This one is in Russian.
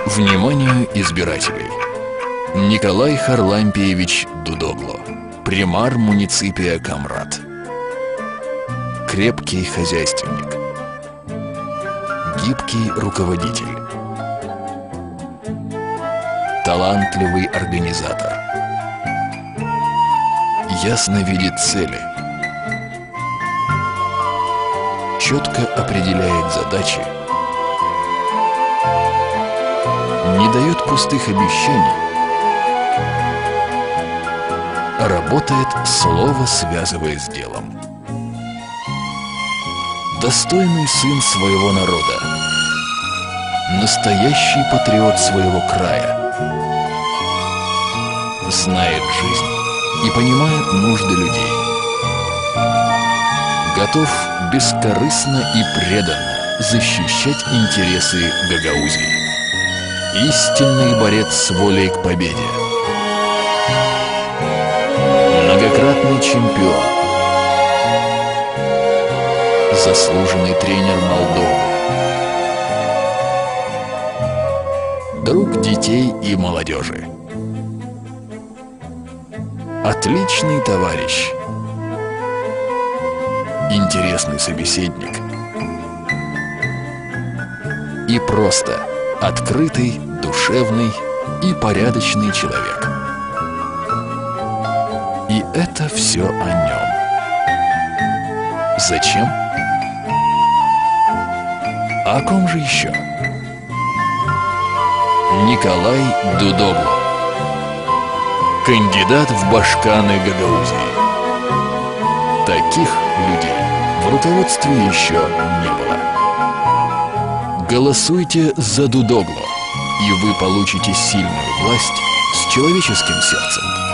Вниманию избирателей! Николай Харлампиевич Дудогло, примар муниципия Камрад. Крепкий хозяйственник, гибкий руководитель, талантливый организатор, ясно видит цели, четко определяет задачи, не дает пустых обещаний, работает, слово связывая с делом. Достойный сын своего народа, настоящий патриот своего края, знает жизнь и понимает нужды людей, готов бескорыстно и преданно защищать интересы Гагаузии, истинный борец с волей к победе, многократный чемпион, заслуженный тренер Молдовы, друг детей и молодежи, отличный товарищ, интересный собеседник и просто открытый, душевный и порядочный человек. И это все о нем. Зачем? А о ком же еще? Николай Дудогло, кандидат в башканы Гагаузии. Таких людей в руководстве еще не было. Голосуйте за Дудогло, и вы получите сильную власть с человеческим сердцем.